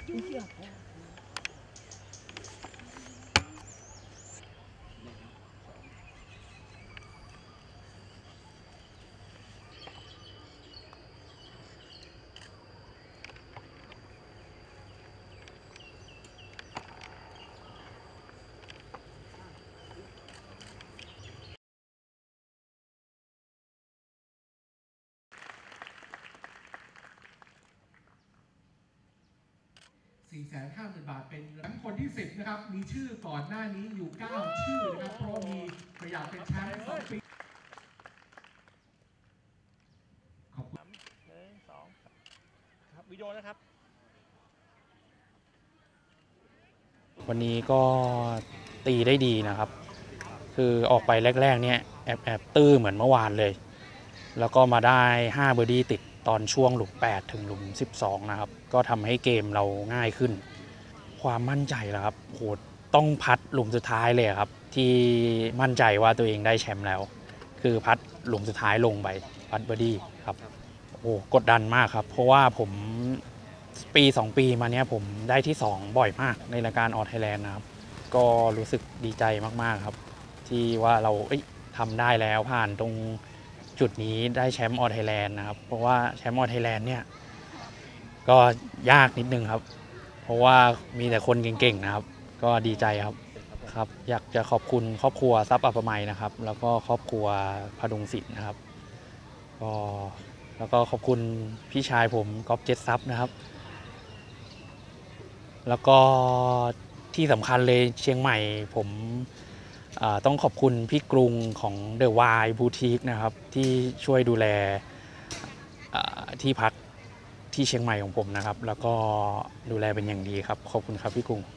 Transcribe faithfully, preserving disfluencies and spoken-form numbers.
สี่แสนห้าหมื่นบาทเป็นแชมป์คนที่สิบนะครับมีชื่อก่อนหน้านี้อยู่เก้าชื่อนะครับเพราะมีตัวอย่างเป็นแชมป์สองปีขอบคุณหนึ่งสองครับวิดีโอนะครับวันนี้ก็ตีได้ดีนะครับคือออกไปแรกๆเนี่ยแอบแอบตื้อเหมือนเมื่อวานเลยแล้วก็มาได้ห้าเบอร์ดี้ติดตอนช่วงหลุมแปดถึงหลุมสิบสองนะครับก็ทำให้เกมเราง่ายขึ้นความมั่นใจแล้วครับโหต้องพัดหลุมสุดท้ายเลยครับที่มั่นใจว่าตัวเองได้แชมป์แล้วคือพัดหลุมสุดท้ายลงไปพัดเบอร์ดี้ครับโอ้กดดันมากครับเพราะว่าผมปีสองปีมาเนี้ยผมได้ที่สองบ่อยมากในรายการออไทยแลนด์นะครับก็รู้สึกดีใจมากๆครับที่ว่าเราทำได้แล้วผ่านตรงจุดนี้ได้แชมป์ออไทยแลนด์นะครับเพราะว่าแชมป์ออไทยแลนด์เนี่ยก็ยากนิดนึงครับเพราะว่ามีแต่คนเก่งๆนะครับก็ดีใจครับครับอยากจะขอบคุณครอบครัวทรัพย์อัปไมยนะครับแล้วก็ครอบครัวพดุงศิลป์นะครับก็แล้วก็ขอบคุณพี่ชายผมก๊อฟเจ็ดซับนะครับแล้วก็ที่สำคัญเลยเชียงใหม่ผมต้องขอบคุณพี่กรุงของ The Wild Boutique นะครับที่ช่วยดูแลที่พักที่เชียงใหม่ของผมนะครับแล้วก็ดูแลเป็นอย่างดีครับขอบคุณครับพี่กรุง